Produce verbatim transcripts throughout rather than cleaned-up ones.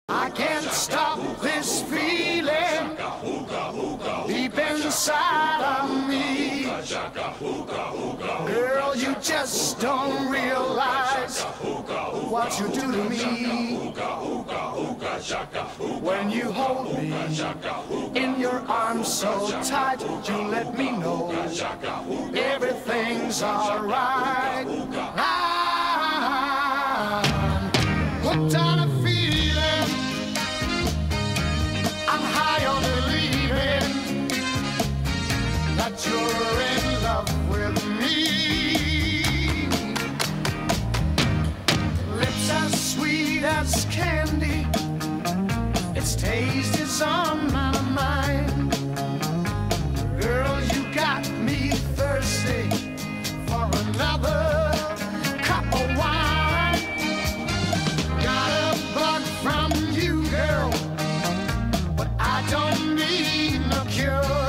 I can't stop this feeling deep inside of me. Girl, you just don't realize what you do to me. When you hold me in your arms so tight, you let me know everything's alright. I'm hooked on a feeling, I'm high on believing that you're in love with me. Lips as sweet as candy, its taste is on my mind. Girl, you got me thirsty for another cup of wine. Got a bug from you, girl, but I don't need no cure.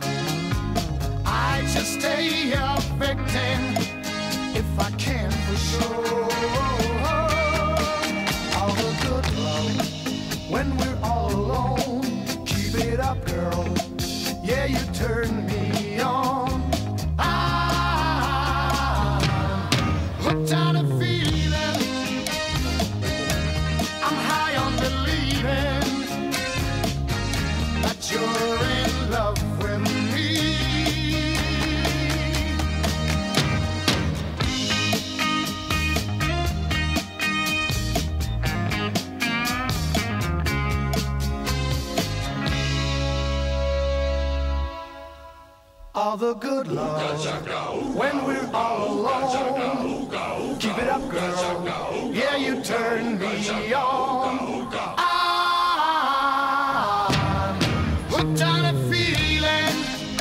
I just stay a victim if I can for sure. All the good love when we're all alone. Keep it up, girl. Yeah, you turn me on. I'm hooked on a feeling, I'm high on believing that you're in love with me. All the good love when we're all alone. Keep it up, girl. Yeah, you turn me on. I'm hooked on a feeling,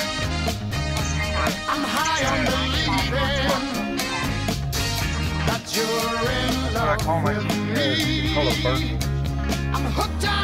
I'm high on believing that you're in love with me. I'm hooked on